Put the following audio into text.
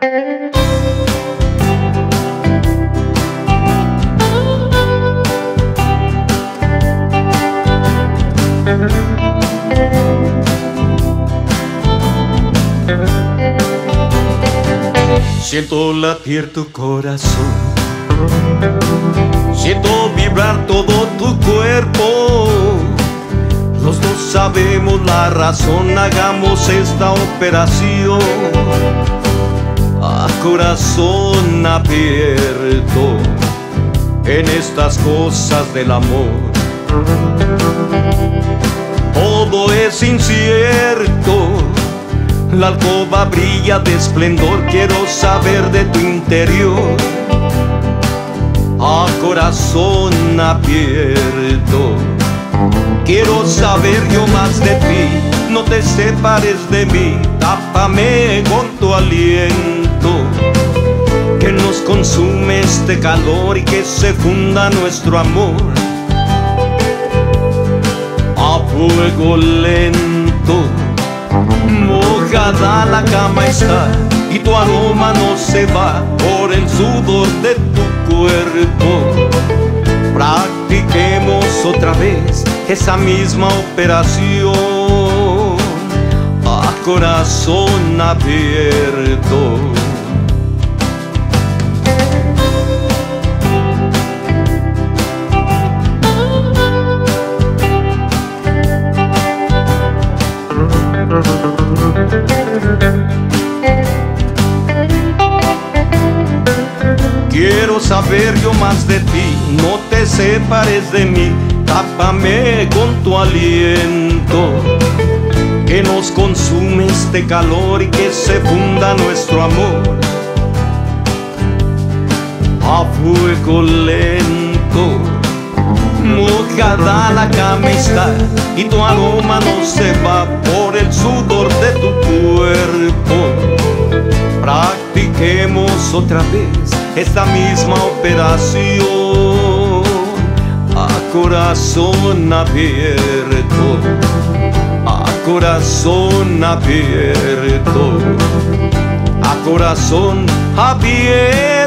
Siento latir tu corazón, siento vibrar todo tu cuerpo. Los dos sabemos la razón, hagamos esta operación a corazón abierto en estas cosas del amor. Todo es incierto, la alcoba brilla de esplendor, quiero saber de tu interior a corazón abierto. Quiero saber yo más de ti, no te separes de mí, tápame con tu aliento, que nos consume este calor y que se funda nuestro amor a fuego lento. Mojada la cama está y tu aroma no se va por el sudor de tu cuerpo. Practiquemos otra vez esa misma operación a corazón abierto. Quiero saber yo más de ti, no te separes de mí, tápame con tu aliento, que nos consume este calor y que se funda nuestro amor a fuego lento. Mojada la cama está y tu aroma no se va por el sudor de tu cuerpo. Practiquemos otra vez esta misma operación a corazón abierto, a corazón abierto, a corazón abierto.